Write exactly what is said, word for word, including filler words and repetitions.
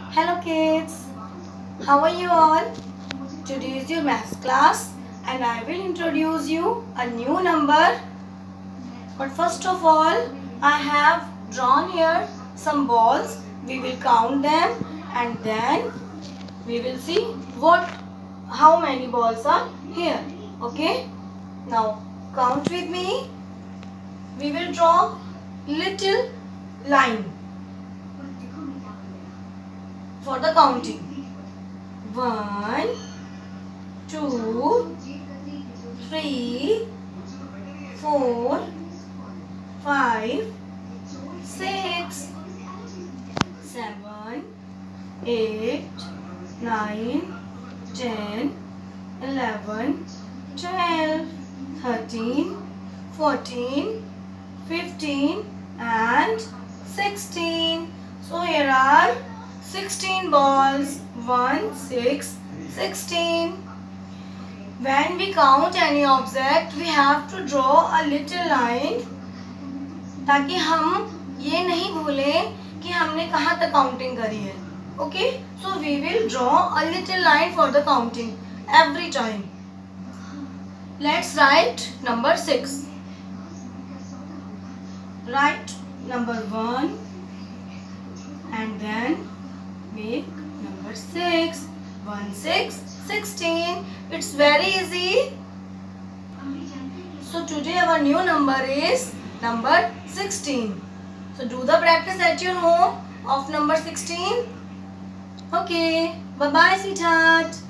Hello kids, how are you all? Today is your maths class and I will introduce you a new number. But first of all, I have drawn here some balls. We will count them and then we will see what, how many balls are here. Okay? Now count with me. We will draw little line for the counting. One, two, three, four, five, six, seven, eight, nine, ten, eleven, twelve, thirteen, fourteen, fifteen and sixteen. So here are sixteen balls. one, six, sixteen. When we count any object, we have to draw a little line ताकि हम ये नहीं भूलें कि हमने कहाँ तक counting करी है. Okay? So we will draw a little line for the counting every time. Let's write number six. Write number one and then make number six. one, six, sixteen. It's very easy. So today our new number is number sixteen. So do the practice at your home of number sixteen. Okay. Bye bye, sweetheart.